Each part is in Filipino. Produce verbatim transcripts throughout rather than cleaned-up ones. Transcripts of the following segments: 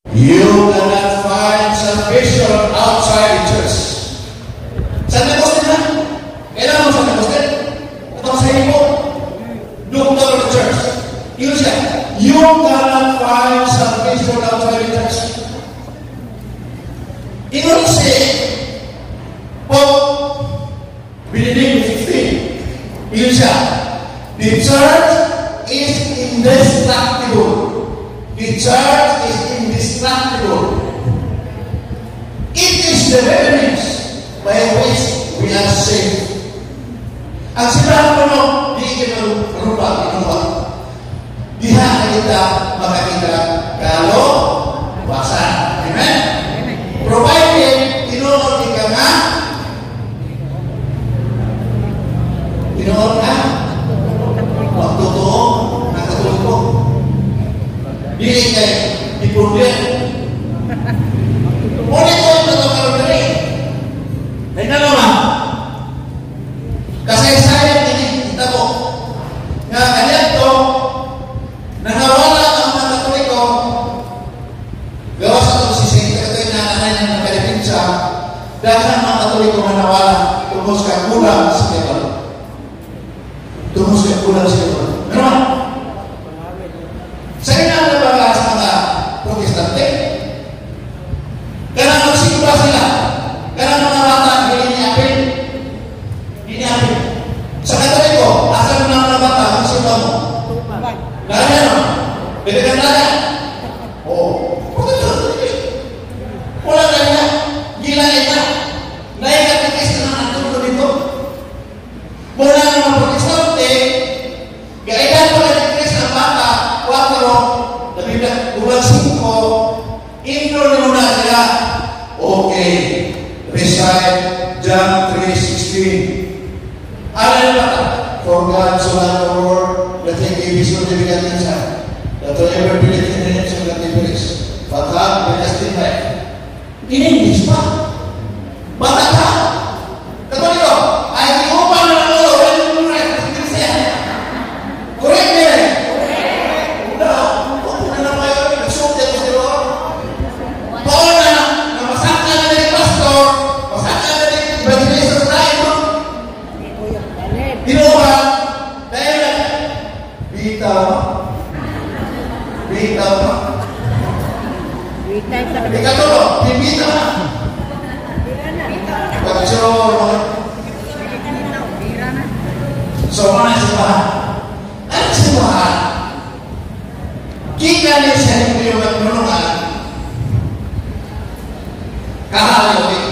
You cannot find salvation outside the church. Saan na gusto na? Kailangan mo saan na gusto? Atau sa iyo, don't go to the church. Yun siya. You cannot find salvation outside the church. Ingat si Pope Benedict the sixteenth. Yun siya. The church is indestructible. The church is indestructible. It is the evidence by which we are saved. Ang sinabi mo, no, di kita merubah, merubah. Diha na kita makakita kalau puasa. Amen? Provided, tinuod ka nga, tinuod ka, magtotoo, nakatulog ko. Dili kayo, ipundin. Ngunit ko yung natakaroon na rin. Ay na naman. Kasaysayan ini, kita ko. Nga kanyan to, nakawala ang mga Katoliko, gawa sa itong sising, ito yung nananay ng Kalipinsa, dahil ang mga Katoliko na nawala, tumos ka kulang sa Kebal. Tumos ka kulang sa Kebal. Meron? Sa inang nabaga sa mga Protestante, karena magsimba sila, karena mga bata, giniapin, giniapin. Sa Katoliko, asal ng mga bata, magsimba mo. Lagi ano? Bili ka lagi? Oo. Wala na niya. Gila ina. Naikatikis na ang tulo dito. Mula ng mga Protestante, gailan pa natikis ng bata, kwatro, bulan singko, intro na muna sila. Okay. Recite John three sixteen. Ano yung bata? For God so loved the world that He gave His only begotten Son, that whoever believeth in Him shall not perish, but have everlasting life. In English pa. Bata ka. Katoliko, ay iupan na lang ulo. Wala yung muna. Correct niya eh. No. Kung na lang kayo, nagsunti ako si Lord. Paul na, na masakta na rin pastor, masakta na rin evangelist tayo. Inuwa, dahil na, bitaw, bitaw, ikatulo, bitaw na. Pagkaso, so mana simbahan? Ano simbahan? Kita ni sa hindi yung magmulungan, kahalaw eh.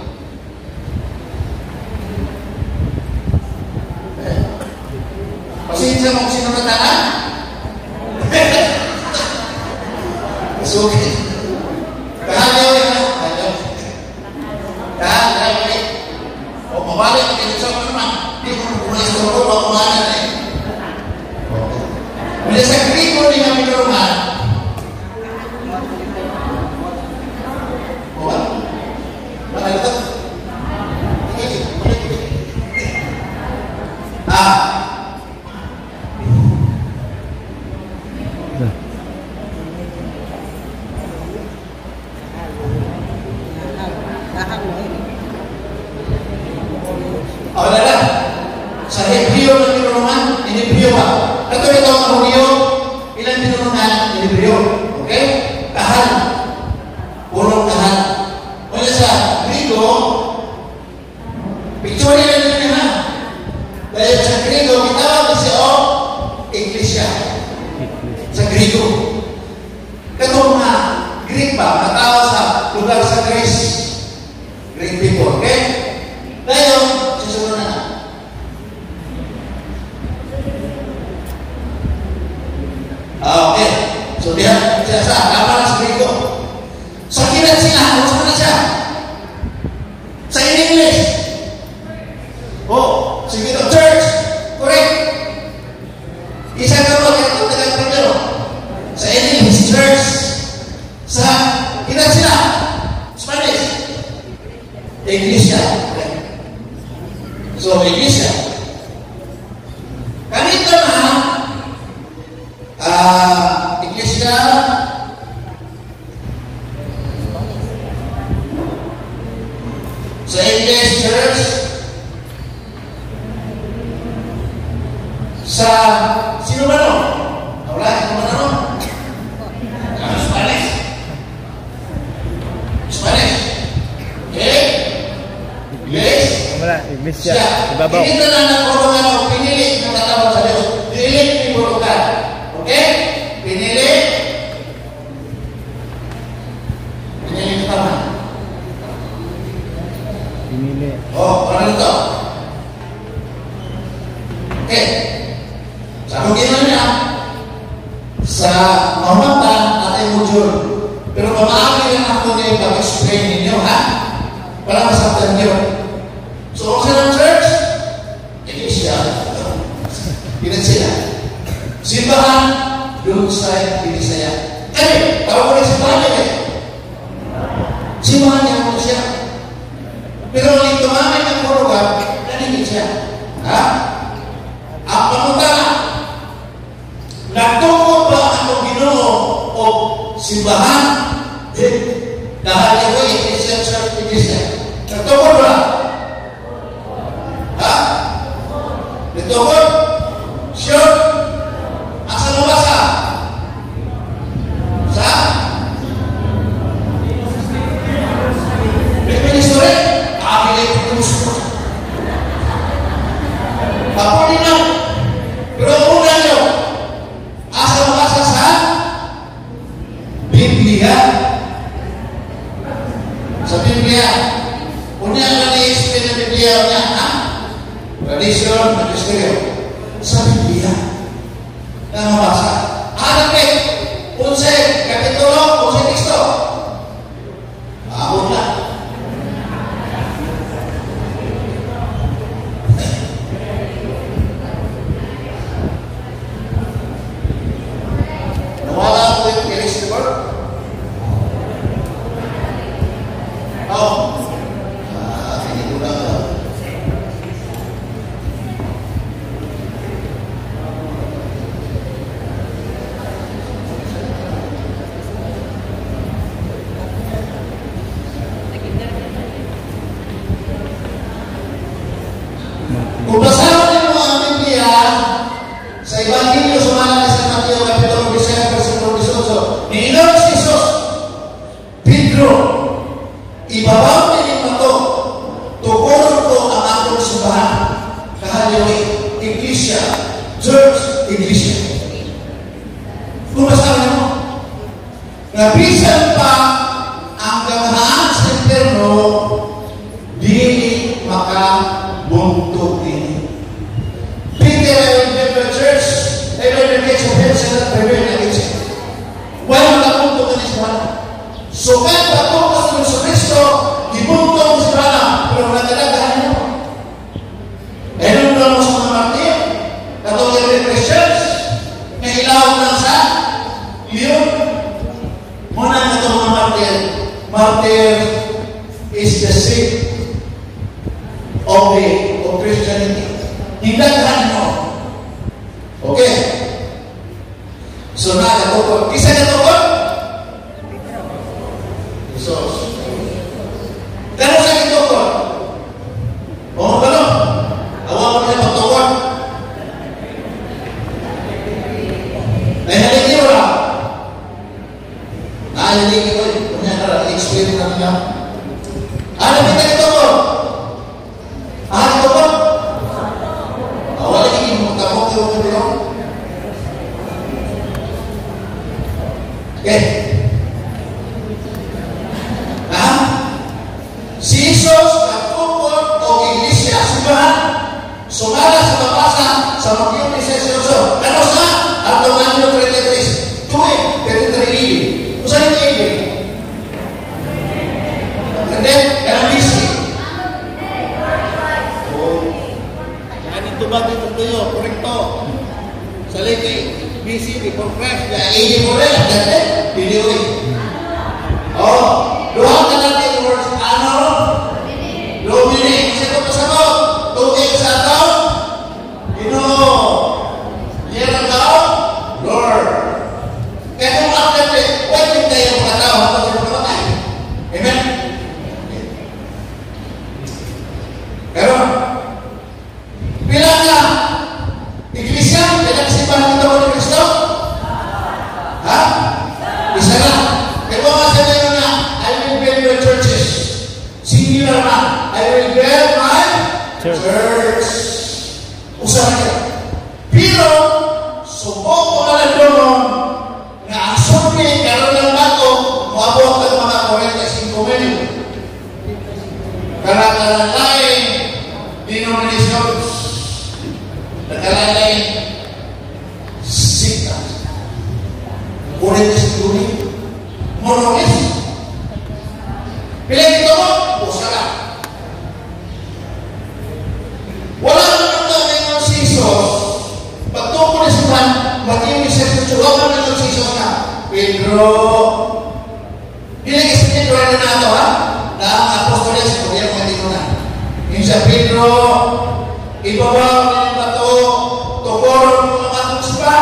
Pasensya mo kung sino nataan? Masukit. Kahalaw eh. Kahalaw eh. O mabalik, kinusap mo naman. Hindi mo kumulay sa loob, o kumanan eh. Bila sa Griko, hindi kami naruman. O ba? Bakit ito? Ah. Wala na. Sa Hebreo ng tinurungan, Hebreo ba? Ito ito ang Hebreo, ilang tinurungan, Hebreo. Okay? Kahal. Purong kahal. Wala sa Grigo, picture nila nila na. Dahil sa Grigo, kitawag na siya o Iglesia. Sa Grigo. Katong na Greek ba, natawag sa lugar sa Greece. Greek people, okay? Dahil, susunod na. Ah, okay. So, dia, siya sa, laban sa Grigo. Sa kilat sila, ano sa na siya? Sa in-English. Oh, sige ito, church. Correct. Isa ka mo, ito, tagal primero. Sa in-English, church. Sa kilat sila, Spanish. Iglesia. So, Iglesia. Kanito na, ah, Iglesia, Sa English church, sa sino ba no? Wala, sino ba no? Ano, Spanish? Spanish. Okay? English? Wala, English siya. Ibabaw. Hindi na lang nagpulungan o pinili ng katawag sa Diyos. Pinili, pinipulungan. Okay? Pinili. Pinili ka tama. Pinili. Oh, ano ito? Okay. Sabi ko niya, sa mamatan natin module. Pero pamaagi lang ako ngayon pag-explain ninyo, ha? Para masaktan nyo. So, kung sila ng church, iglesia. Pinan sila. Simbahan, doon sa iglesia. Eh, tawag ko rin simbahan niya eh. Simbahan niya po siya. Pero nang tumamay ng kurugan, nanigit siya. Ha? Ang pangutana, nagtungkol ba ang Ginoo o simbahan? Eh, dahil ito ay iglesia, church, iglesia. Nagtungkol ba? Ha? Nagtungkol? Sure? Asa nabasa? Sa? Ministry? Amin ay pagkamusunod. Ako din lang. Pero una nyo, asa nabasa sa Biblia? Sa Biblia. Unya na ni-explain na Biblia niya, ha? Tradisyon, magisteryo. Sa Biblia. Na mabasa. Hanapin. Unse, kapitulo, unse teksto. Abot na. Nawala ako yung kiris ni Bart. Oh. Ah, hindi ko lang. Kung basahan niyo ang Biblia sa Ebanghelyo sumalang sa Mateo Kapitulo ten, versikulo eighteen, niingon si Jesus, Pedro, ibabaw ni Mato, tukuron ko ang akong simbahan, kahalyawi, iglesia, church, iglesia. Kung basahan niyo, nabisan pa ang gamahan sa interno, di makabuntot ini. Peter ay the church, ay the gates of hell shall not prevail against it. Wala makabuntot ini sa mana. So kahit patukas ng Kristo, dibuntot sa mana, pero nagdadagahan nyo. Eh, nung naman sa mga martir, katulad ng Christians, na ilaw lang sa iyon. Muna nga itong mga martir. Martir is the sick of the of Christianity. Hindaghan mo. Okay. So na katukod. Isa katukod? Jesus. Kano sa katukod? O ba no? Awa mo na katukod. Ay haligi mo lang. Ah, haligi ko. Kunya ka, explain natin lang. Ano kita katukod? Ah, katukod? Awal lagi magkamok yung katukod. Okay. Ha? Si Jesus nagtukod o iglesia simbahan sumala sa mabasa sa Mateo ten. Ano sa? Ang Mateo thirty-three. Tuwing thirty-three. Kung saan yung ibig? And then, kaya busy. Yan ito ba dito tayo? Korekto. Sa liti, busy, before fresh. Kaya ibig mo rin. Dati, biliwi. Oh, luha ka natin yung words. Ano? Lumini. Kasi ito pasagot. Tugig sa tao. Ino. na, I will build my Church. church. Usaha niya. Pero, subok ko na lang doon na ang sumi, karoon ng bato, maabot ng mga forty-five mil. Karang-karang lain, denominations, nagkalain, sikta. forty-five mil, monolis. Pilih ito mo, usaha. Wala naman ito ng Jesus. Pagtungkol na siya, mag-iwis sa tutulungan ng Jesus na, Pedro, hindi kasi Pedro na nato, ha? Na ang apostoles, kung yan mga dito na. Yung sa Pedro, ibabaw na yung bato, tukoron mo ang atong sipa.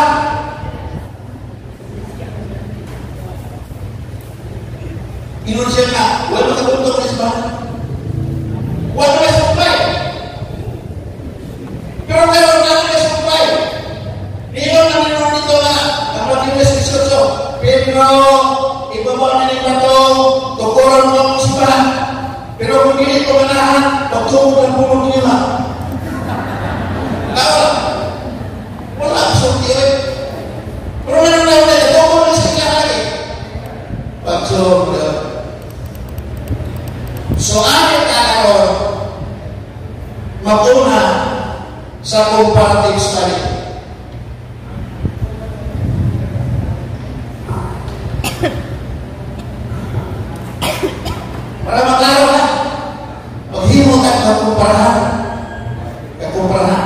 Inon siya na, wala makabuntong na sipa. Wala na sumpay. Pero meron na na sumpay. Niyon na ninon nito na, ang Matibes eighteen, Pedro, ibabaw na yung bato, tukoron mo ang sipa. Pero kung hindi ko manahan, pagtungkol ng puno niyo na. Wala. Wala. Surti eh. Pero meron na ulit. Tungkol na siya lagi. Pagtungkol. So, amin tayo mag-una sa comparative study. Para maklaro na, maghimo ka kakumparahan. Kakumparahan.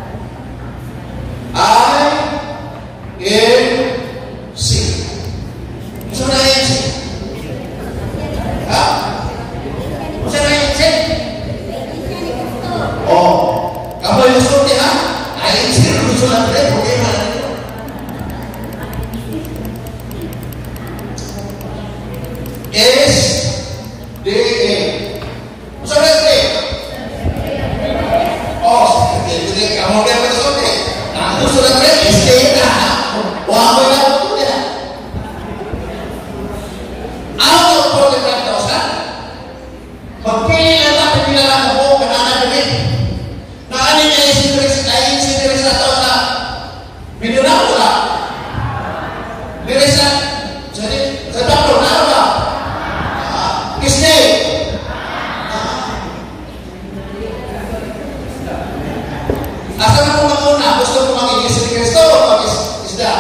I N C. Gusto na I N C? Ha? Gusto na I N C? Oh. Kamu yung surti ha? I N C gusto na rin. Problema na rin. S D A. Gusto na rin. Oh, jadi kamu dia betul deh. Nah, itu sudah keren istilah. Wah, apa yang itu dia? Apa boleh kita dosa? Mungkin ada pembicaraan mau kenapa ini? Nah, ini yang istri lain istri satu dosa. Minum apa? Diresa. Jadi sedang berapa? Istri. Asal mo muna, gusto mo mag-igis ni Kristo o mag-isda?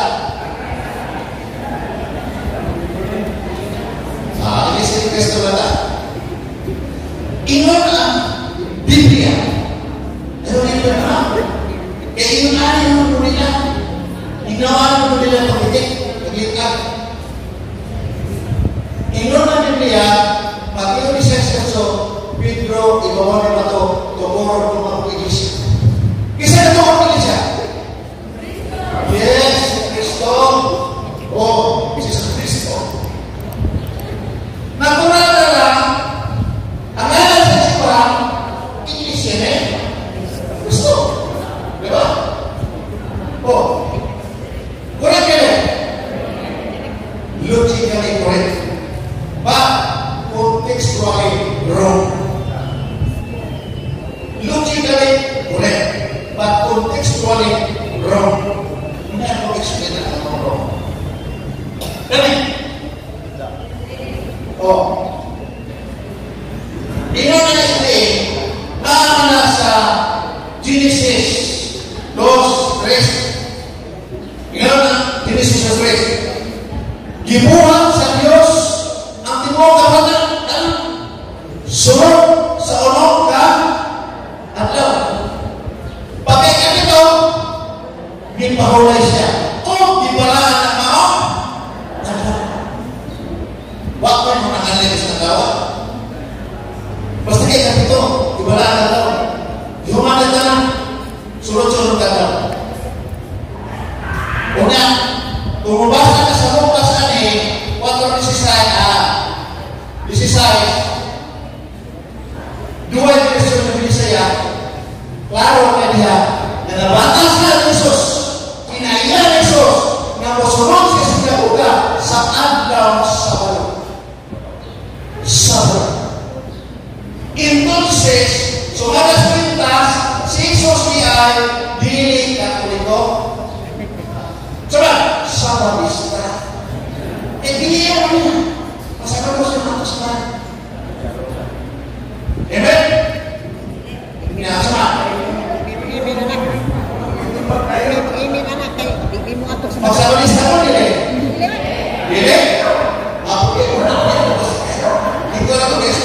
Ah, igis ni Kristo na ta. Ingon ang Biblia. Pero hindi na. Kaya ingon na yung mga nila. Ignawan mo nila pag-itik. Pag-itik. Ingon ang Biblia, pag-iyon ni Kristo, Pedro, ibawan na ito, tumurong mo mag-igis. Kisah itu orang Indonesia. Yes, Kristo. Oh, Yesus Kristo. Natural adalah anggaran seseorang Indonesia ini Kristo. Betul? Oh, correct ya? Logically correct, but contextually wrong. Logically correct, but contextually wrong. Hindi ako explain na ano wrong. Dali. Oh. Ino na natin, naamana sa Genesis two three. Ino na, Genesis two three. Gibuhat sa Diyos ang timog kapatan ang sunod sa unong ka adlaw. Pagkailan ito, gipahulay siya. O, gibalaan na mao. Wag mo yung nangalimos na gawa. Basta kayo ito, gibalaan na daw. Yuman na na, sunod-sunod ka daw. Una, kung mabasa ka sa Lucas ani, four sixteen, ah, sixteen, dua yung question na binisaya, klaro ka niya, na nabatas na Jesus, kinaiya ni Jesus, na musunod siya sa kabuga, sa adlaw sa balo. Sabra. Ito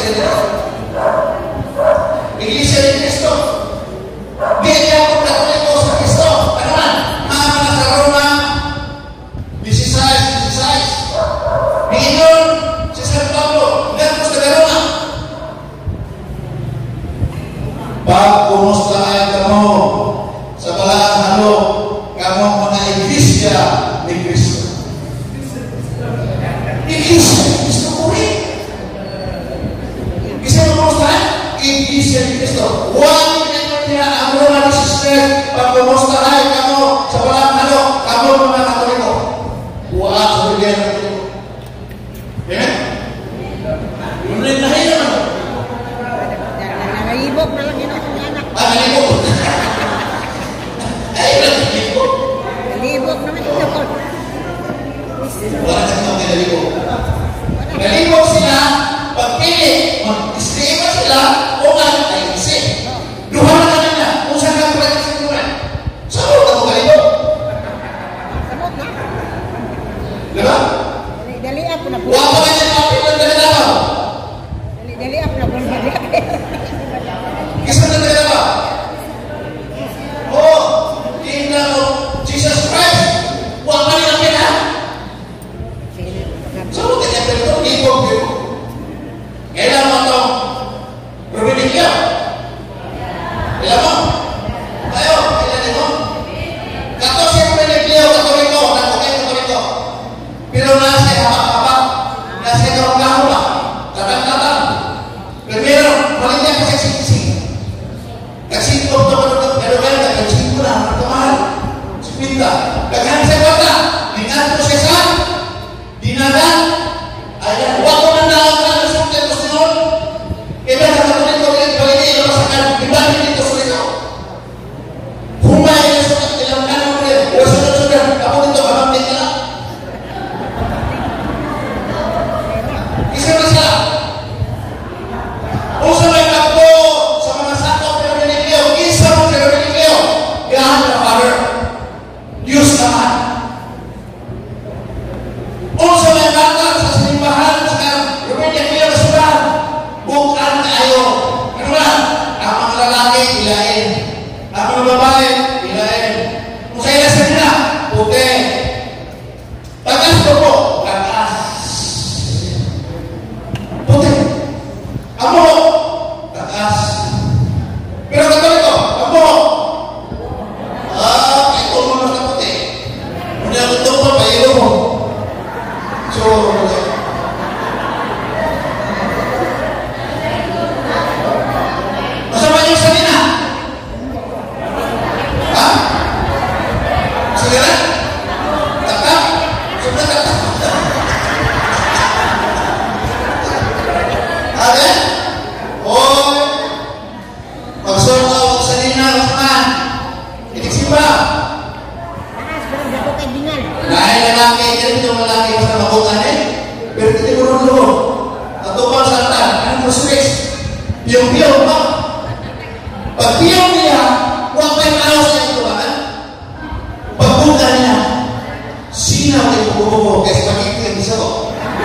iglesia de Dios. Iglesia de Cristo. Dia pun katoliko sa Kristo. Ano man? Mga mga sa Roma, dieciséis, dieciséis. Ningon, si San Pablo, nagpos na Roma. Pag kumustahan kamu sa balaang halo, kamu mga iglesia ni Kristo. Iglesia ni Kristo ko rin. Bisa kumustahan? Iglesia ni Kristo. Huwag niya ang mga sister, pag kumustahan kamu sa balaang halo, kamu mga katoliko. Huwag sa bigyan ng katoliko. Amen? Ulit na kayo naman. Nalibog na lang yun ako ng anak. Ah, nalibog. Ay, nalibog. Nalibog naman yun ako. Wala na sila nalibog. Nalibog sila, pagpili, mag-istima sila, o nga, ay isi. Duha na ka na, kung saan ka pala sa turan. Saan mo ka mo kalibog? Samot na. Diba? Dali ako na po. Huwag pa kayo kapit ng dalawa. Dali ako na po. Isa na dalawa. Oh, tingnan mo, Jesus Christ. Huwag pa rin ang pina. Saan mo kanya pala ito? Ibog yun. Kailan mo ito? Rubinikya. Kailan mo? Tayo, kailan mo? Kato siya Rubinikya, katoliko, nakukay katoliko. Pero nasa habak-habak, nasa kahula-hula, tatang-tatang. Primero, maligyan ka sa sisi. Kasi ito ito ito pero kaya nagkasin ko na magkamahal. Sipinta. Kaghan sa bata. Lingat ko siya sa dinagan. Ayan. Huwag ko nang nakakal na sumta ito sinon. Kaya nakatunin ko rin balik ito sa kan. Ibalik dito sa ito. Humay na sa ilang kanong rin. O sunod-sunod. Ako dito kamamit ka na. Isa na siya. O sa may kapko. Sa mga sakop na Rubinikyo. Isa mo sa Rubinikyo. God the Father. Diyos naman. O sa may bata sa simbahan sa Rubinikyo na sudan. Bukan kayo. Ano ba? Ang mga lalaki, ilain. Ang mga babae, ilain. Kung sa ila sa nila, puti. Tagas ko po. Tagas. Puti. Amo. Tagas. Pero katoliko, amo. Ah, ito mo na kaputi. Muna ang ito mo, pahilo mo. So, masama niyo sa nina? Ha? Sige na? Takap? Sobrang takap. Ada? Oy! Magsunod sa nina, Osman. Itik simba. Takas, parang dako kay Bingal. Dahil lalaki, yan ito malaki sa mabutan eh. Pero hindi mo rin loob. Natupang sa atan, anong proswes? Piyong-piyong pa. Pag piyong niya, huwag may araw sa ito ba? Pagbutan niya, sinaw ay bububo kasi makikita yung isa ko.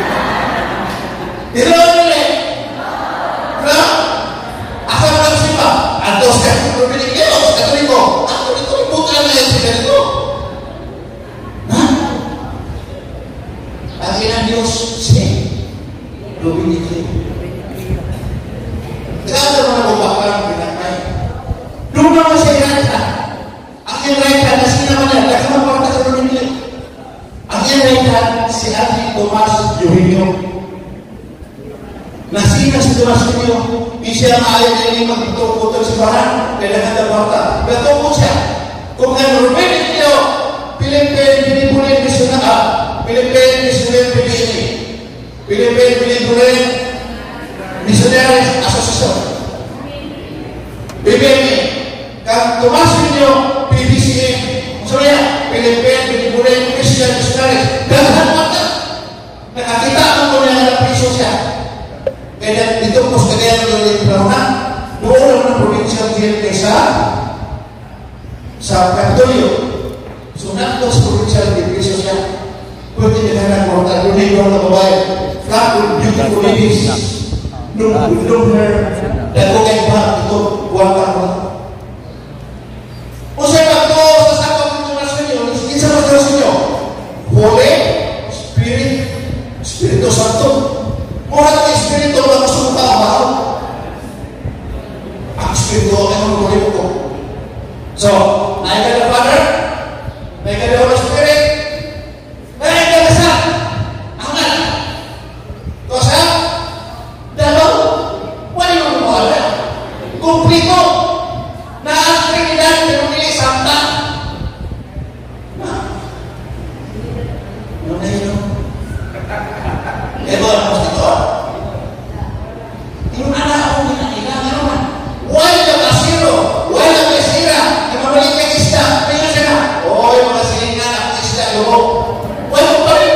Pero ano eh? No? Asa mo lang simba? Antos ka, Rubinikyo, katoliko. Ako dito, ibutan na yan sa ganito. Ha? Ang inang Diyos, siya. Rubinikyo. Kaya mo na bubakang pinakay. Doon naman siya irata. Ang irata na sinaman niya, nagkamapakta sa Rubinikyo. Ang irata, si Ate Tomas Eugenio. Nasina si Tomas Eugenio. Di siya maayon na yung magputol-putol sa bahan. Kailangan na bata. Natungkot siya. Kung ang Rubinikyo, Pilipin, Pilipunin, Misunaka. Pilipin, Misunin, Pilipin. Pilipin, Pilipunin, Missionaries Association. B B M. Kang Tomas Eugenio, P B C M. Maksudnya, Pilipin, Pilipunin, Christian Missionaries. Ganahan mata. Nakakita ang mga ng piso siya. Kaya dito po sa kaya ng ulit na doon lang ng provincial jail kaysa sa Kapitolyo. So, nato sa provincial jail kaysa siya. Pwede nila na kwarta. Doon ay mga babae. Flat with beautiful ladies. Nung ilong her, dako kay ba ito, buwan ka mo. O siya pag to, sa sakot ito na sa inyo, isa mas Diyos inyo, Holy Spirit, Espiritu Santo. Muhat ng Espiritu na masunta ang bahaw. Ang Espiritu ay manulit ko. So, naik ka na Father, naik ka na Holy Spirit, naik ka na sa Anak. Ito sa dalaw, wala yung wala. Kumplito na ang Trinidad pinumili Santa. Ano na yun? Ito ang mas ito. Yung anak akong ginailang naman. Wala na masiro, wala na masira, na mabalik ng isda. Kaya siya na, oh, yung mga silingan ang isda, loob. Wala pa rin.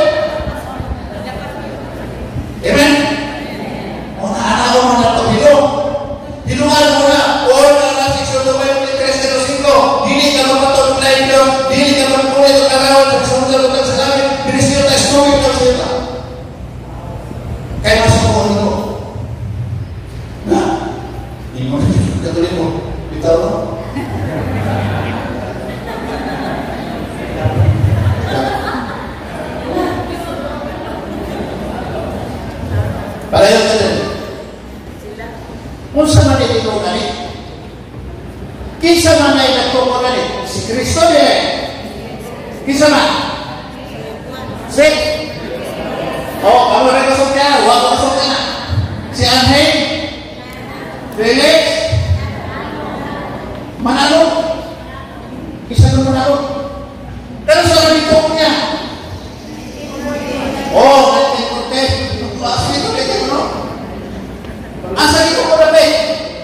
Amen? O na anak ko man na pagilong. Hilungan mo na, or na na seksyon two twenty-three zero five, dili ka mapatong na ito, dili ka magpulit o karawan, sa kasunod na sa namin, binisyo tayo story ng sila. Kaya masuk ko nito. Na, hindi mo na katuloy mo. Bitaw mo. Para yun ka din. Kung sa man ito ganit, kinsa man ay nagtuko ganit, si Kristo din. Kinsa man? Si oh, kamu rin kasok niya, huwag ko kasok niya. Si Angel, Felix, Manalo, isa na Manalo. Pero sa nalito niya, oh, natin kurte, klase nito, natin ko, no? Asa nito ko na, be?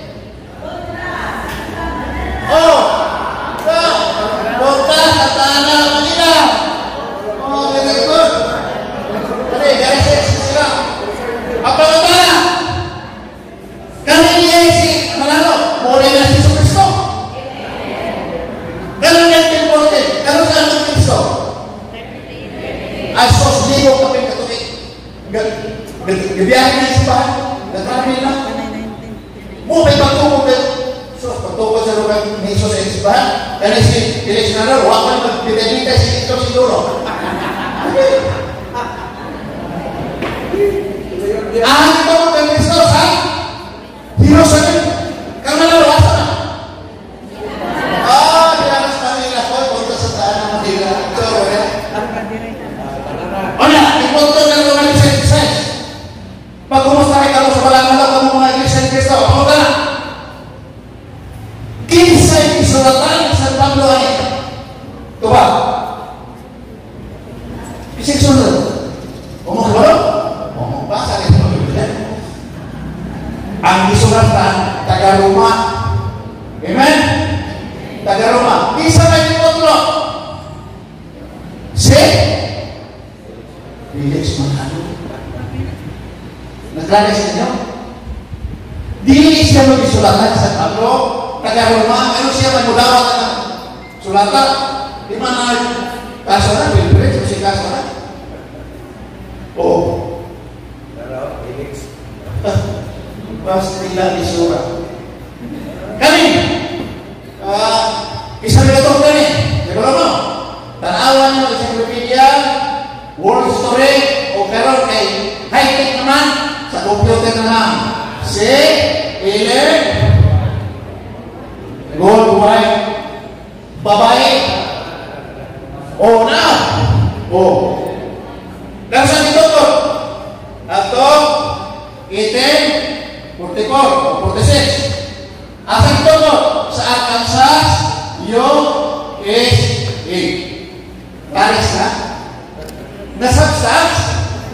Oh, ka, punta sa Tana, Manila. Oh, very good. Tadi, dari sila. Apa kata? Kami ini si Manalo, boleh nasi Kristo. Kalau yang boleh, kalau nasi Kristo. Asos libo kami katuwi. Gebiaran ni siapa? Gagawin na. Mo may pagtuko ka. So, pagtuko sa lugar ni Jesus ay siapa? Kaya si Felix Manalo, wag man magpipilita si ito siguro. Ah, ito ang Kristo sa Jerusalem. Kama na luwasa na. Ah, diyaras Manila ko. Punta sa taan ng Manila. Ito, wala. O na, ipunto na lang mga Iglesia ni Cristo. Pag kumustahin ka mo sa balangan lang ng mga Iglesia ni Cristo, pamunta na. Kinsay isulatan sa Pablo ay ito ba? Isig sunod. Umong ba? Umong ba? Sa ito ang disulatan taga Roma. Amen? Taga Roma. Isa na yung otro. Si Felix Manalo. Naglalagay sa inyo? Dili siya mag-isulatan sa Pablo. Taga Roma. Ano siya magmudawat na sulatan? Di man na kaso na. Bilbirit. Si kaso na. Oo. Pero, Felix. Basta nila isura. Kami, uh, isang ito kami, di ba mo? Tanawan nyo, encyclopedia, world story, o karon kay high-tech naman, sa computer naman. Si, ile, worldwide, babae, o na, o. Lang sa dito ko, ato, itin, forty-four o forty-six. Asang ito mo sa Arkansas, U S A. Paris na? Nasabsas?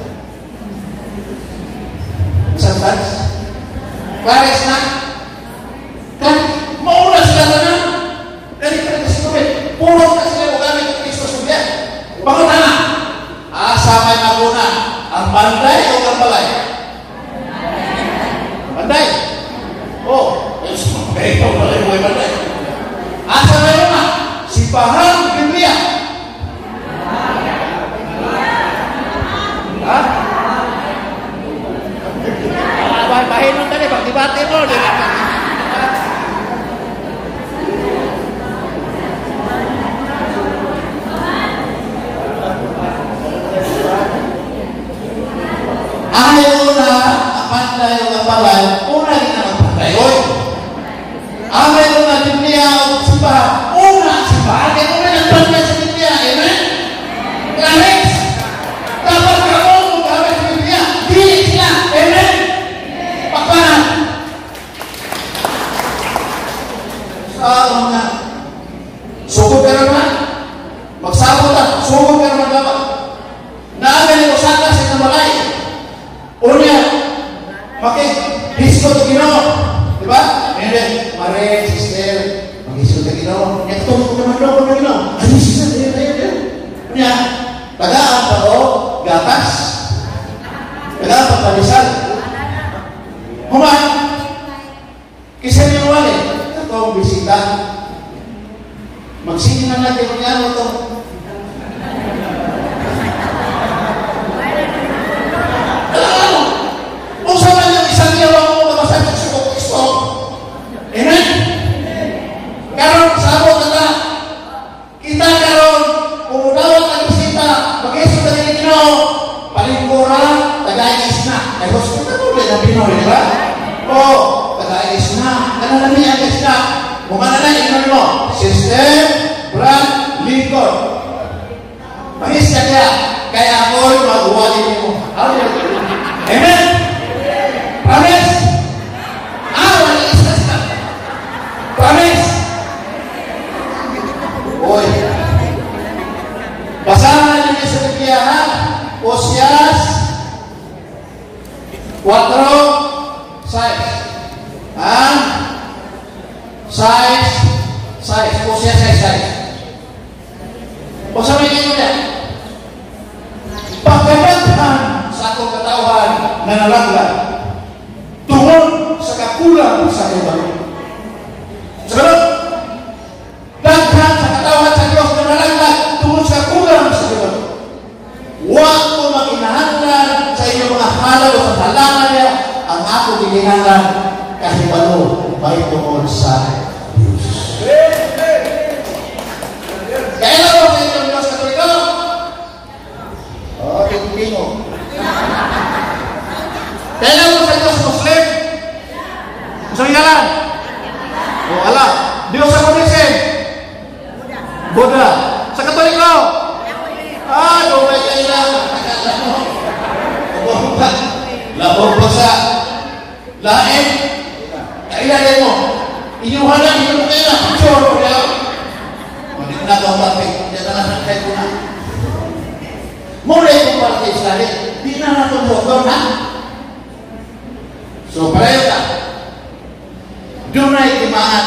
Nasabsas? Paris na? Kan, mauna sila na na. Dari ka na kasi kumit. Puro na sila ugamit ng Kristo Subyan. Pangunan na. Asa may maguna. Ang banday o ang balay? Banday. Oh, yes, okay. Ikaw balay mo ay banday. Asa may una? Sipahan Biblia. Ha? Bahin mo debate mo. Ayaw na apanda yung kapalan, una rin na magpatayoy. Ayaw na Biblia o simbahan, una simbahan, kaya una nagpanda sa Biblia, amen? Clarence, dapat ka mo kung gamit sa Biblia, dili sila, amen? Pakpanan. Sa mga sugod ka naman, magsabot ka, sugod ka naman dapat. Naagal yung usaka sa namalay. Unya, pakai disco to Ginoo, di ba? Hindi, mare, sister, mag-disco to Ginoo. Yang tunggu naman daw ko Ginoo. Ano sister, ayo, ayo, ayo. Unya, tagaan pa o gatas, tagaan pa palisal. Human, kisah niyo wale, itong bisita. Magsingin na natin kung yan ito. Karon sabot na kita karon kung dawat ang bisita mag-isip na din Ginoo palingkuran tagais na ay hospital mo na Pinoy di ba? O tagais na kanalami ang isna kumana na inon mo system brand Lincoln mag-isip kaya kaya ako mag-uwali mo amen? Promise? Ah, wala isa sa promise? Hoy. Basahan niyo sa Biblia, ha? Osias cuatro seis. Ha? seis seis. Osias seis seis. Basahin niyo yan. Pagkamathan sa akong katauhan na nalaglag tungod sa kakulang sa ibang. Sagot. Daghan sa katawan sa Diyos na nalaglag tungod sa kulang sa Diyos. Huwag mo makinahanglan sa inyong mga halal o sa halangan niya ang ako gininanglan kahibalo may tungod sa Diyos. Kailan mo sa inyong Diyos Katoliko? O, tingin-tingo. Kailan mo sa Diyos Muslim? Masang ngalan? O, ala. Diyos sa Buddhism? Buddha. Sa Katoliko? Ah, lumay kayo lang. Labog ba sa lain? Kailan mo? Inyuhan lang, inyuhan kayo lang. Picture mo kayo. Manit na daw tapik. Diyan na lang kayo po na. Mula yung para kayo sa lain. Di na natin doktor, ha? So, pareho ka. Doon na itimaan.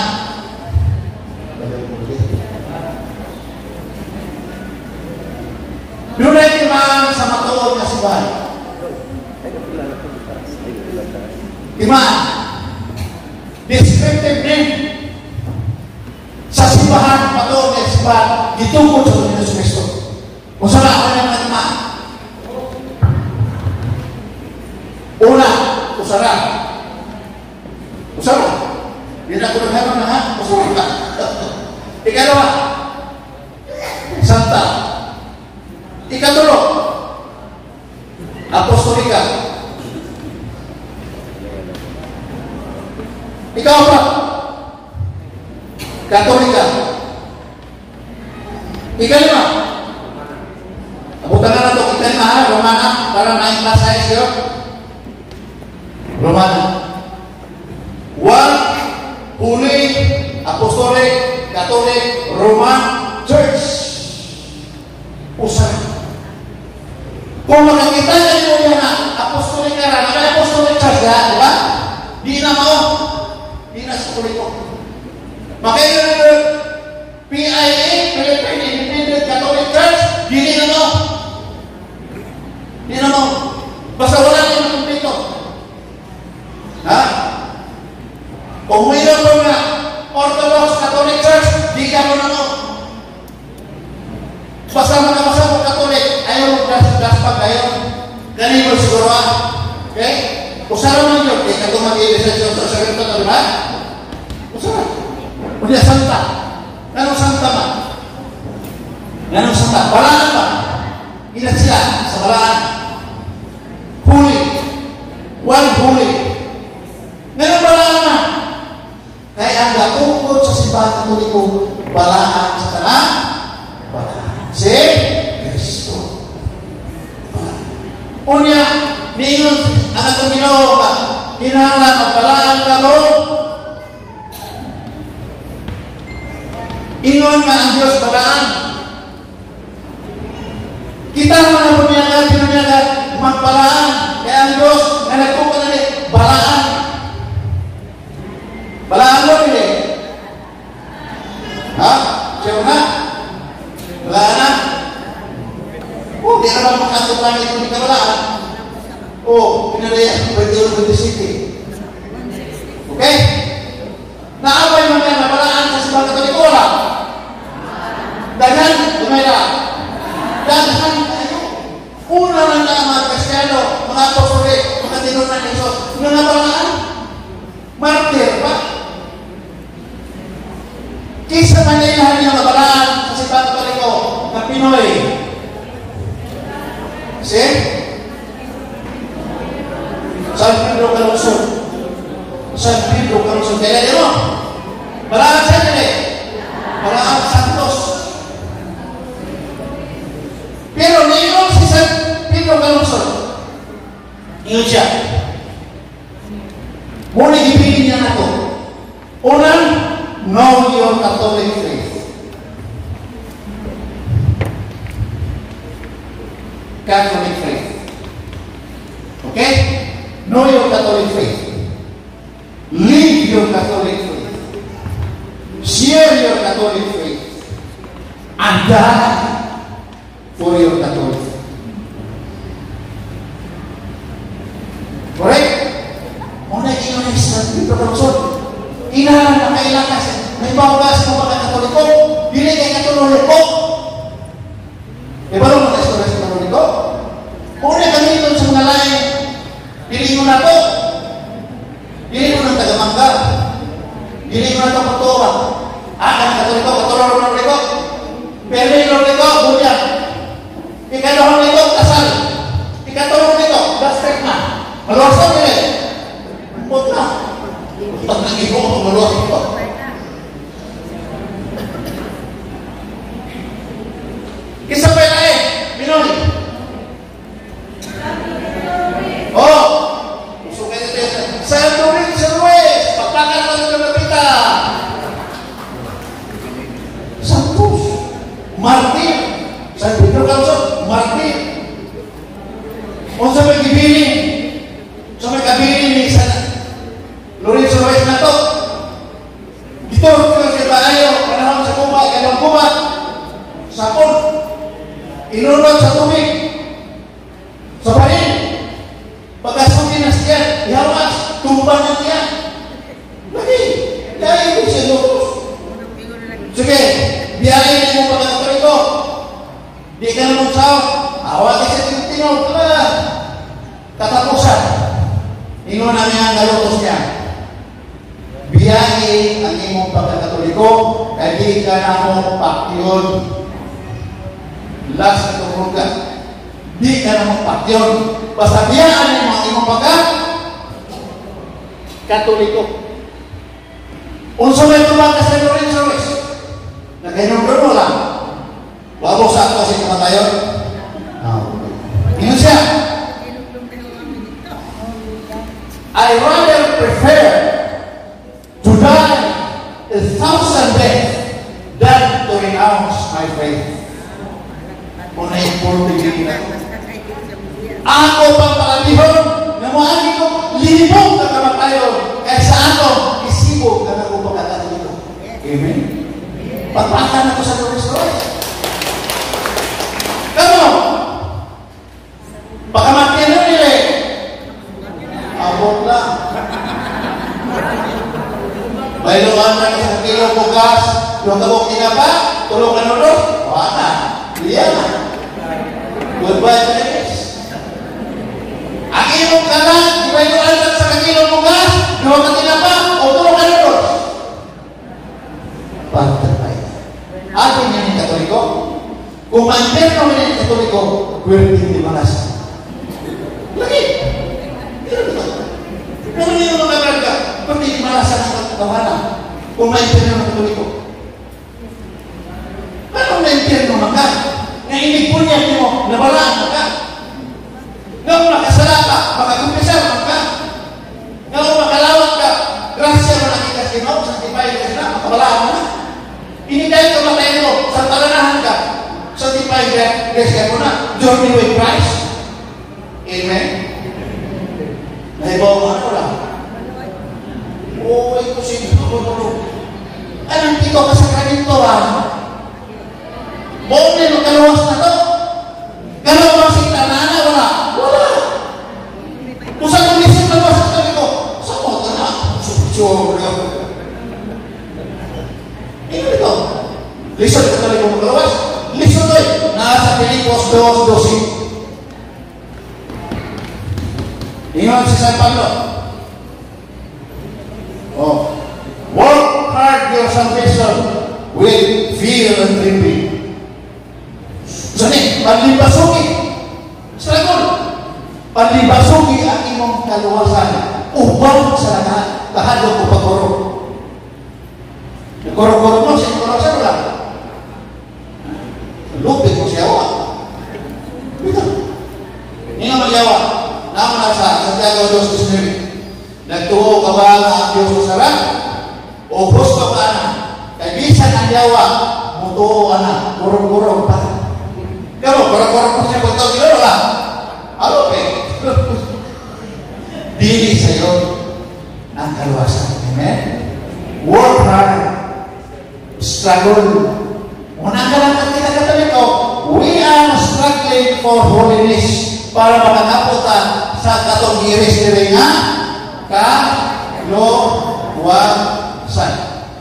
Doon na itimaan sa matuod na subay. Timaan. Descriptive name. Sa simbahan, matuod na subay, ditungkod sa Panginoon sa Kristo. Kung saan ako na mga timaan. Una, usara. Usara. Hindi na ko nagharap na ha? Usara ka. Ikalawa, Santa. Ikatulo, Apostolika. Ikapat, Katolika. Ikalima, abutan na ito, ikalima ha, Romana, para naing class size yun. Romana. One, Holy, Apostolic, Catholic, Roman Church. Usaha. Kung makikita niyo yung na Apostolic ka rin, may Apostolic Church ha, di ba? Di na mo. Di na sa Katoliko. Makikita niyo P I A, Philippine Independent Catholic Church, di na mo. Di na mo. Basta wala niyo ng kumpito. Ha? Kung mayroon mo na Orthodox Catholic Church, di ka mo na mo. Basta makabasa mo Catholic, ayaw mo das-das pa kayo. Ganun mo siguro ah. Okay? Usaha man yun, kaya kato mag-i-ibig sa sa ganito, di ba? Usaha. Unya santa. Ganong santa man? Ganong santa? Balaan ba? Ilan sila sa balaan? Huli. One huli. Ganong balaan na? Kaya ang gakungkot sa simbahan Katoliko, balaan sa tanan, balaan. Si Kristo. Unya, ningon ang atong Ginoo ba? Kinahanglan magbalaan ka mo. Ingon nga ang Diyos balaan. Kita mo na pumiyagat, pinumiyagat, magbalaan. Kaya ang Diyos na nagtuko na rin, balaan. Balaan mo rin eh. Ha? Siya mo na? Balaan na? Oh, di naman makatong langit kung di ka balaan. Oh, pinalaya, twenty-one, twenty-six. Okay? Naaway mo na nabalaan sa simbahan Katoliko lang. Daghan, lumay na. Daghan tayo. Una lang na mga Kristiyano, mga apostolit, mga tinunan ni Jesus, nga nabalaan. Martir pa. Kisa manilahan niya nabalaan sa simbahan Katoliko na Pinoy. See? San Pedro Calungsod. San Pedro Calungsod. Kaya din mo? Balaan siya din eh. Balaan Santos. Pero niyon si San Pedro Calungsod. Niyon siya. Muna ipilin niya na ito. Unang, know your Catholic faith. Catholic faith. Okay? Know your Catholic faith. Live your Catholic faith. Share your Catholic faith. And die for your Catholic faith. Correct? Muna ingon sa Pedro Calungsod. Inahan na kailangan sa may bawgas mo mga Katoliko. Dili kay Katoliko. E ba naman sa istorya sa Katoliko? Muna gamiton sa mga lain. Dili mo na to. Dili mo ng tagamangga. Dili mo na to pagtuwa. Ah, kan Katoliko, pagtuwa mo ng Katoliko. Pero yung Katoliko, bunya. Ikadohon nito, kasal. Ikatulong nito, basket na. Malorso nila. Put na. Pag nag-ibo ko, malorso ko. Kisa pa na eh, Pinoy. Oh, gusto kayo ito. Santo rin sa Ruiz, pagpakan mo ito napita. Santos, Martin, San Pedro Calungsod, Martin. Kung sa may gibiling, sa may kabiling ni San Lorenzo Ruiz na to, dito ko sa Baayo, panahon sa Kuma, kanong Kuma, sapon, inunod sa tubig, sa panin, pagkasukin na siya, ihawas, tumbang na siya. Lagi, dahil ko siya lupos. Sige, biyahin niyo mo pagkakatoliko. Di ka naman sao, awa ka siya tinutinaw, kala. Katapusan, ingon na niya ang galutos niya. Biyahin ang imong pagkakatoliko, kaya di ka na mo pakyon. Last na tumurugan. Di ka na mo pakyon. Basta biyahan ang mga imong pagkakatoliko. Unsa may tumang ka sa Lorenzo Ruiz? Nagkainong mo lang. Wabo sa ako kasi kamatayon. Ingon siya. I rather prefer to die a thousand deaths than to renounce my faith. Muna yung portigin na. Ako pang pakalihon na maagi ko libong na kamatayon kaya sa ako isibog na ako pagkakatoliko. Amen? Pagpakan ako sa Lorenzo Ruiz. Kamu baka makin nun nila eh. Abot lang. May luman na isang kilo bugas, yung kabok tinapa, tulong ka nun doon, wala. Liyan na. Goodbye, ladies. Ang imong kalan, may luman na maintain kami ng Katoliko, pwede di malas. Lagi. Pero hindi mo magaganda, pwede di malasan ang katawanan. Kung maintain ng Katoliko. Ano maintain mo maka? Nga inipunyan mo, nabalaan maka. Nga kung nakasala ka, makakumpisa maka. Nga kung makalawat ka, grasya mo nakita si Mao, sanctified ka na, makabalaan mo na. Ini dahil kamatayin mo, sa talanahan ka, sanctified ka, grasya mo na, journey with Christ. Amen? Nahibaw mo ano lang. Oo, ito si Tulo. Anong ito kasakarin to, ano? Bawin mo kaluwas na to. Kaluwas si tanana, wala. Wala. Kung sa kumisip na luwas na to, sa mo, tana. Sure. Ito ito. Listen ko talaga mo kaluwas. Listen to it. Nasa Pilipos two twelve. Ingat si San Pablo. Oh. Work hard your salvation with fear and trembling. Sani, panlibasugi. Sagon. Panlibasugi ang imong kaluwasan. Ubang sa lahat. Kahadong ko pagkoro. Nagkoro-koro mo, sa kaluwasan wala. Lupit mo siya wa. Ito. Hindi nga magyawa. Naman na sa Santiago two nineteen. Nagtuo ka ba ang Diyos sa sarap? O gusto ka na? Kaya bisan ang yawa, mutuo ka na. Kurong-kurong pa. Pero, kurong-kurong pa siya. Kung ito, wala. Ano pa eh? Dili sa'yo ang kaluwasan. Amen? Work hard. Struggle. Unang ka lang at kita Katoliko, we are struggling for holiness para makakaputan sa katong iris-iri nga kaluwasan.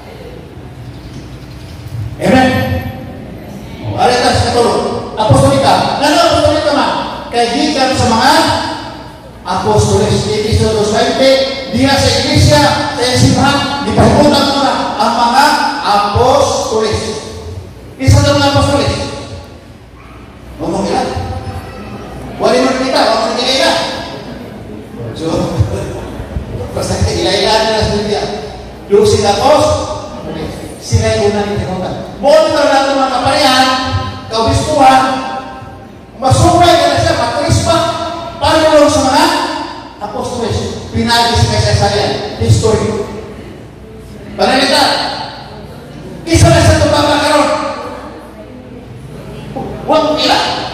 Amen? Alitas katulog. Apostolika. Ano apostolika man? Kahigan sa mga apostoles. Episodio twenty, diya sa iglesia, sa simbahan, di pahimutan mo na ang mga apostoles. Isa sa mga apostoles. Ngomong ilan? Wali mo kita, wala mo kita. So, basta ilan-ilan na sa Biblia. Yung sila apos, sila yung unang itinutan. Buong ito natin mga kaparihan, kaubistuhan, masubay ka na siya, matrispa, para yun sa mga apostoles. Pinagis ka sa salian. History. Panalita. Isa na sa tubang makaroon. Huwag nila.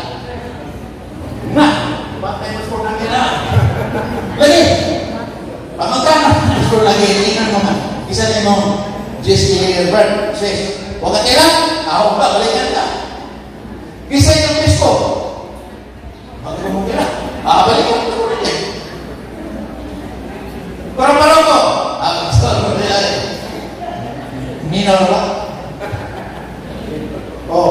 Na, bakit mas po nang nila? Lagi. Pamagkana. Mas po lagi. Tingnan mo man. Isa na mo, J C Herbert says, huwag ka nila. Ako ba, balikan ka. Isa yung Kristo. Bakit mo nila? Ah, balikan ka mo rin. Parang-parang ko. Ah, gusto mo nila. Minaw ba? Oh.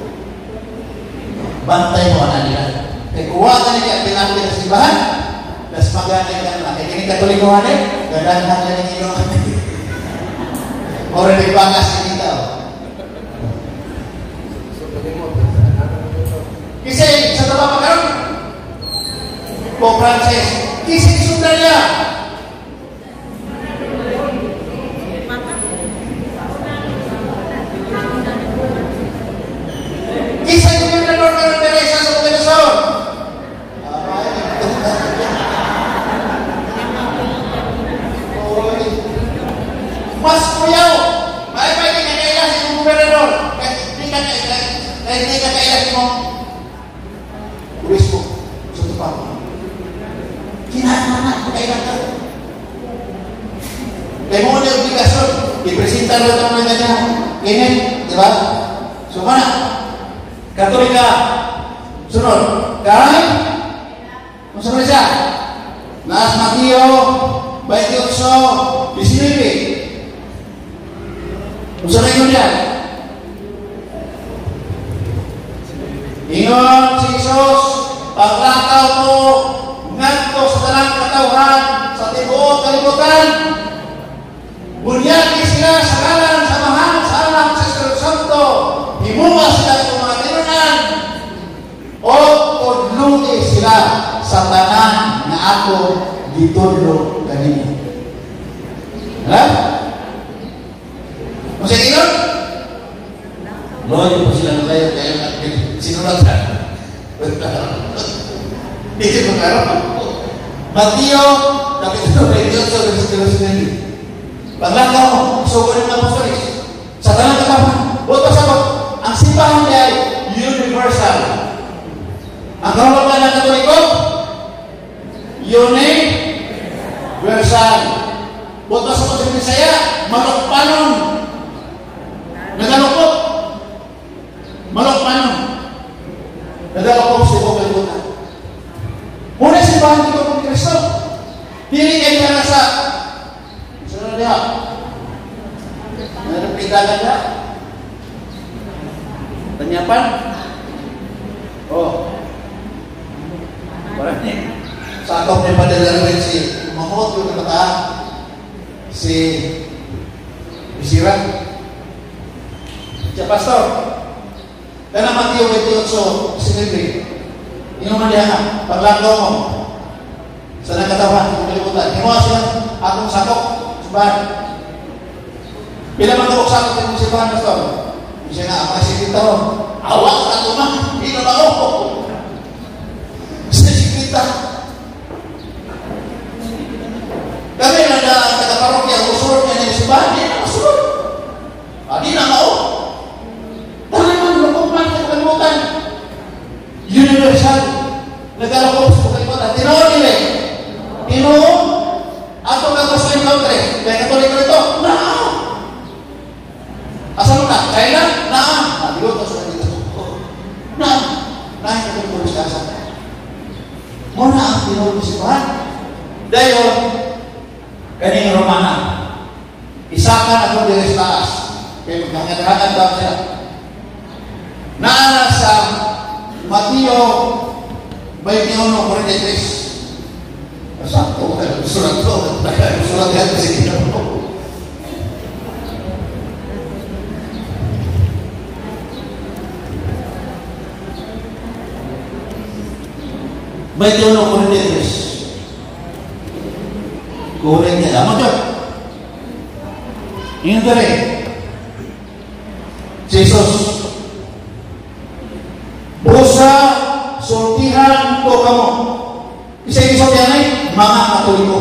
Bantay mo na nila. Kaya kuha ka nila pinapit sa simbahan, tas magana ka na. Kaya kini Katolikuhan eh, ganahan ka ng iyong o rin ibangas ka nito. Kasi sa taba magkaroon, Pope Francis, kisi isundan niya. Kisah itu yang menurunkan Teresa sebagai besar. Mas Kuyao, baik-baik ini kailah si gubernador, ini kan kailah, ini kan kailah si mau, turismo, satu pak, kina-kina kailah tu, demo de obligación, dipresenta lo namanya ini, diba? So mana? Katolika, sunod, kay, masunod siya, Las Mateo, twenty-eight, nineteen, masunod yun yan. Ingon si Jesus, paglakaw mo, ngadto sa dalang katawhan, sa tibuok kalibutan, bunyagi sila sa kalan, sa mahal, sa alam, sa Espiritu Santo, himuwa sila sa mga tinunan, ako gitudlo kanimo. Ha? Masaya yun? Loyo po sila na kayo, kaya sinulat na. Hindi ko karoon. Mateo, kapitulo twenty-eight, verse twenty. Paglakaw, sugo rin ng apostolis. Sa tanang katapan, buot pa sabot, ang simbahan niya ay universal. Ang karoon ng Katoliko, universal. Buot pa sabot sa Bisaya, malukpanon. Nagalukot. Malukpanon. Nagalukot sa ibang kalibutan. Muna simbahan dito kung Kristo. Dili kayo na sa sana dia. Narapidagan dia. Tanyapan. Oh. Parang ni. Sa akong may padala rin si Mahot yung kata si Bisiran. Si Pastor. Karena Mateo twenty-eight sinibi. Inuman dia paglakaw mo. Sana katawan, kung kalimutan. Himuha sila, akong sakok, simbahan. Bila magkabok sakok sa akong simbahan, Pastor. Bisa nga, mga sikita mo. Awak ka ito na, hindi na ako. Bisa sikita. Kami na na taga-parokya, usurot niya ng simbahan, hindi na usurot. Hindi na ako. Dahil man, lukuman sa kalimutan. Universal. Naglalakot sa kalimutan. Tinoon nila. Tinoon. Ato ka Muslim country. Kaya Katoliko nito. Naa. Asa mo na? China? Naa. Adiyo ka sa dito. Naa. Naa yung Katoliko sa asa. Muna ang tinoon ko simbahan. Dahil kaning Romana. Isakan ako diri sa taas. Kaya magkakadahanan daw siya. Naa sa Mateo twenty-one forty-three. Sakto ka surat to. Surat yan kasi kinamo. twenty-one forty-three. Kuring niya. Amo dyan. Ingat ka rin. Jesus. Busa sultihan ko kamo. Isa-isa yan ay mga Katoliko.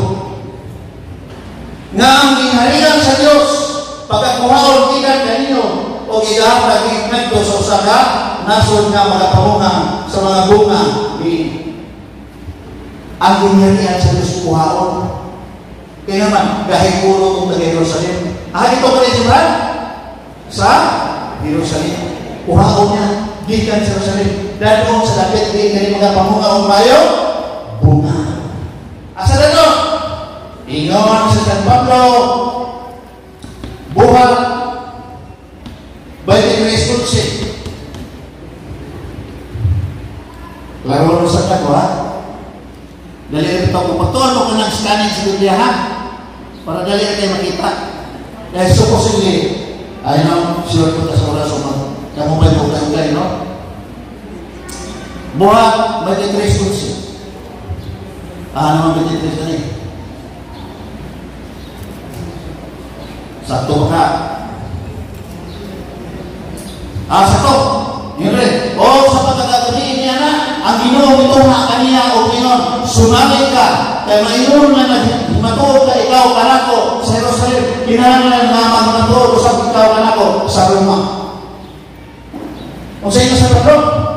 Nga ang ginharian sa Diyos pagkakuhaon ikan kanino o igahap na gigmento sa usaha nasod nga mga pamungang sa mga bunga ni ang ginharian sa Diyos kuhaon. Kaya naman, kahit puro kong taga Jerusalem. Ah, ito ka rin siya sa Jerusalem. Kuhaon niya gikan sa Jerusalem. Dahil kung sa lapit din kani mga pamunga o mayo, bunga. Asa na no? Ingon sa San Pablo, buhat, twenty-three kutsi. Laro sa tako ha? Dali ito ko patulo ko ng scanning sa Biblia ha? Para dali kayo makita. Dahil supposedly, I know, sure ko ta sa oras o kamu may bukay-bukay, no? Buhat, twenty-three kutsi. Ah, naman twenty-three ka rin. Sakto ka. Ah, sakto. Yun rin. O, sa pagkakagabihin niya na, ang Ginoo ito nga kaniya o Pinoon, sumali ka. Kaya mainon na matuod ka ikaw kanako sa Jerusalem. Kinahanglan na magmatuod sa ikaw kanako sa Roma. Kung sa inyo sa Pablo,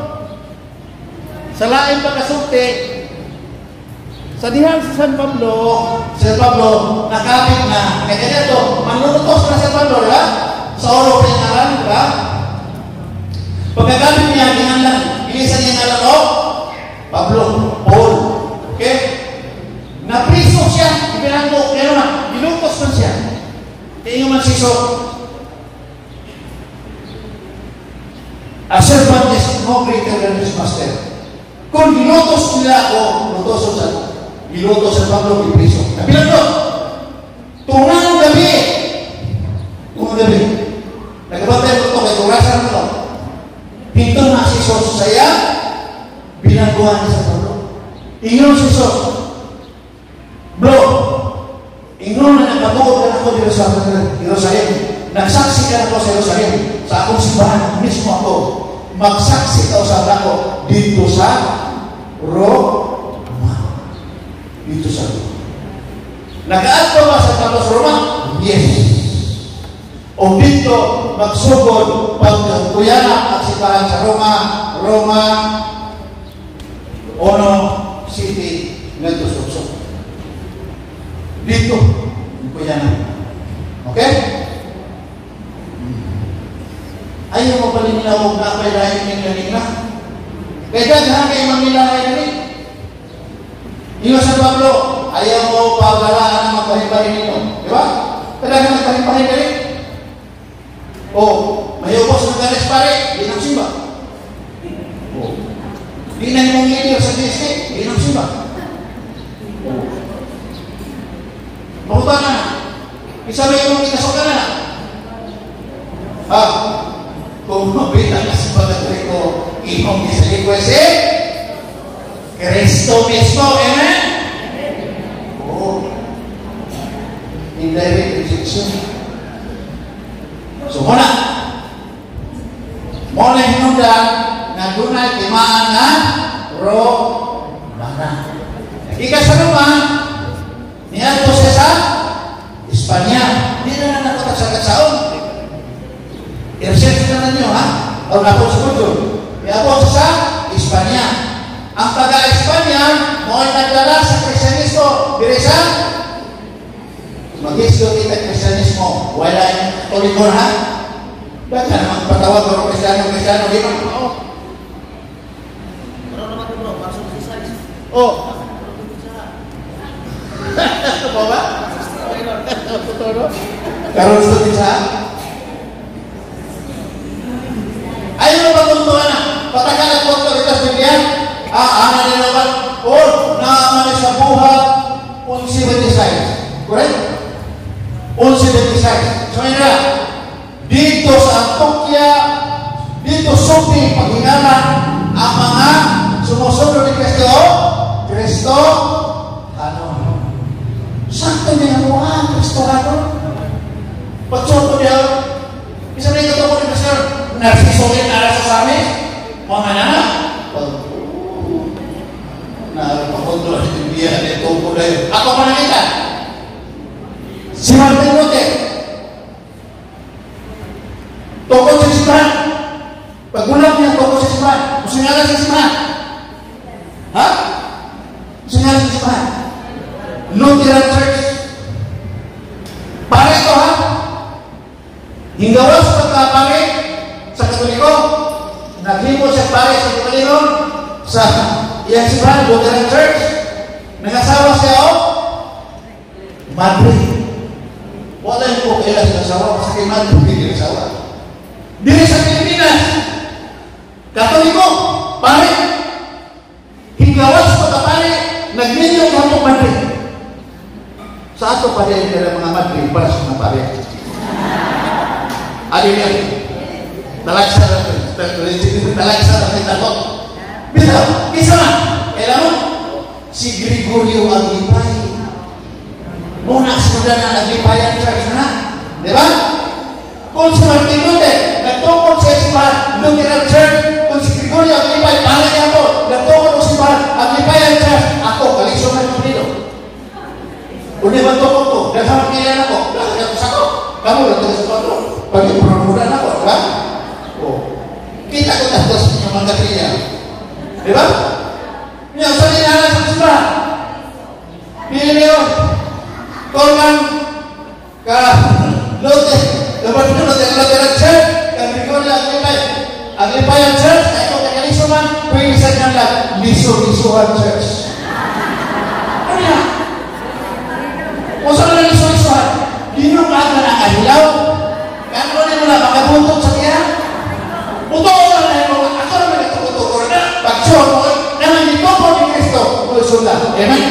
sa lain pagkasulti, sa dihan sa San Pablo, San Pablo, nakapit na, kaya kaya ito, manunutos na San Pablo, diba? Sa oro pinangalan, diba? Pagkagamit niya, ginanlan, ilisan niya ngalan, oh, Pablo, Paul, okay? Napriso siya, ipinanggo, kaya naman, nilutos man siya. Kaya yung mansiso, a servant is no greater than his master. Kung nilutos nila ako, lutoson sa nilutos sa Pablo, ipriso. Nabilang doon, tunang gabi, tunang gabi, nagabantay mo ito, kay turasan mo ito, pinto na si Sos saya, binangguhan niya sa Pablo. Ingon si Sos, Ingnon na nagpatuod ka ako dito sa Jerusalem. Nagsaksi ka ako sa Jerusalem. Sa akong simbahan mismo ako. Magsaksi ka sa ako dito sa Roma. Dito sa Roma. Nag-aadto ba sa Talos Roma? Yes. O dito magsugod pagkuyana at simbahan sa Roma, Roma, Ono City, ngadto sa dito, kuyana. Okay? Ayaw mo pala nila huwag na kay dahil yung lalim na. Kaya daghan kayo mamilahay na rin. Iyo sa Pablo, ayaw mo pagalaan ang magpahipahin ninyo. Di ba? Kaya daghan magpahipahin na rin. O, mayubos ng ganes pare, di nang simba. O, di na yung leader sa D S K, di nang simba. O, makuta na. Isa may yung inasok ka na. Ha? Kung mabita ka sa pagkatry ko, imong isali ko si Kristo mismo. Amen? Oo. Indirect rejection. So, muna. Muna hinunda na dunay timaan na Romana. Ika sa naman, niya to siya sa Espanya. Hindi na na nakapagsagat-saon. I-research na ninyo, ha? O na po sa mundo. Iabot sa Espanya. Ang taga-Espanya, mo ay nagdala sa Kristiyanismo. Dire sa mag-isyo kita Kristiyanismo. Wala yung tulikon, ha? Ba't ka naman patawag ng Kristiyano, Kristiyano, di man? Oo. Pero naman ito bro, para sa exercise. Oo. Ano ba? Karoon sa isa? Ayaw ba kung ito na? Patakan at kung ito ito sa Biblia? Ah, ana nila ba? O, naaman sa buhat one seventy-six. Correct? one seventy-six. So, yun na. Dito sa Antokya, dito supi, paghingalan, ang mga sumusunod ni Kristo, Kristo, ano? Sakto niya mo, ah, Kristo, ano? Pagsuot ko niya, isa na yung katong ni Pastor, nagsisulit na sa amin, mga nana, nagpakontrol sa Biblia, ito ko na yun. Ako pa nakita, si Martin Luther, tungkol sa simbahan, paggulang niya tungkol sa simbahan, musingalan sa simbahan, ha? Musingalan sa simbahan, Lutheran Church, pare ito ha, hinggawas pagkapare sa Katoliko, naghimo siya pare sa Katoliko, sa iyang simbahan, Lutheran Church, nangasawa siya o, Madrid. Wala yung po kailan sa asawa, kasi kay Madrid, hindi asawa. Dili sa Pilipinas, Katoliko, pare, hinggawas pagkapare, nagninyo ka po Madrid. Sa ato pa rin nila mga Madrid, para sa mga pare. Adil yan. Talagsa na ito. Talagsa na ito. Bisa, bisa na. Kailan mo? Si Gregorio Aglipay. Muna sudah na Aglipayan Church na. Di ba? Kung si Martin Luther, nagtungkol sa simbahan, Lutheran Church, kung si Gregorio Aglipay, pahala niya ako, nagtungkol sa simbahan, Aglipayan Church, ako, kalisyo na yung dito. Kung di ba tungkol ko, daghang kailan ako, daghang ako sa ako, kamu lang sa ako, pag-ipuran ako, di ba? O, kita ko na sa inyong mga katriya. Di ba? Yung sa ninalan sa simbahan, pili niyo, kung ang ka Luther, dapat nyo na tayo Lutheran Church, kang Gregorio Aglipay, Aglipayan Church, ay kung kakaliso man, pwede sa kanya lang, liso-lisuhan Church. Ano yan? Kung saan na liso-lisuhan, di nyo ka na nakahilaw, kaya ano na mula, makabuntog sa kaya, buto ko na na yung ako naman ito, buto ko na, pag-sure ko, naman dito po ni Kristo, kung sunda. Amen?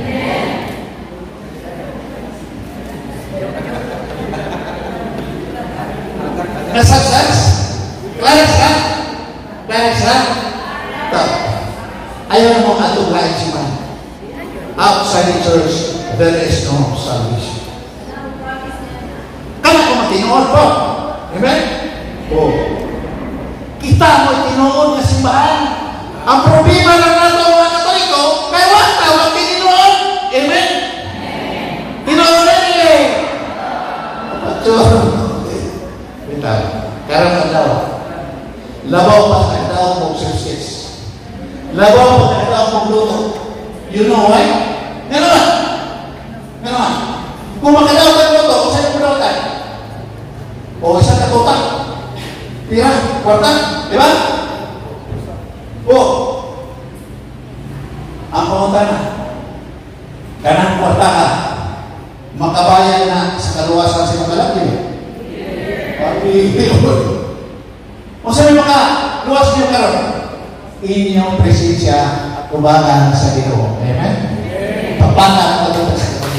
Nasasas? Clares ha? Clares ha? Ito. Ayaw mo atong lahat siya. Outside the church, there is no salvation. tinuod po. Amen? Oh. Kita mo tinuod nga simbahan. Ang problema lang nato mga Katoliko, kaya wag tawag tinuod. Amen? Tinuod na niya. Patsyo. Bita. Karang kadaw. Labaw pa sa kadaw mong success. Labaw pa sa kadaw mong luto. You know why? Gano'n? Gano'n? Kung makadaw ka luto, kung sa'yo mo daw tayo. O isang katuta. Tira, kwarta. Di ba? O. Ang pumunta na. Kanang kwarta ka. Makabayan na sa kaluwasan sa makalaki. O sa'yo maka luwas niyo karon. Inyong presensya ubagan sa Ginoo. Amen? Papata ang pagpunta sa Ginoo.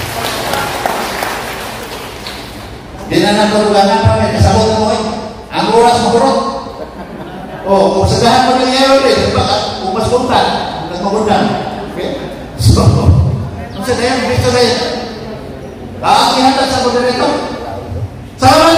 Di na nagkarugangan pa rin. Kasabot mo eh. Ang oras magurot. O, kung sagahan mo ng yayo rin, kung mas puntan, kung mas magundan. Okay? So, kung sa dayan, Kristo na yun. Kaang ihatag sa moderator. Sama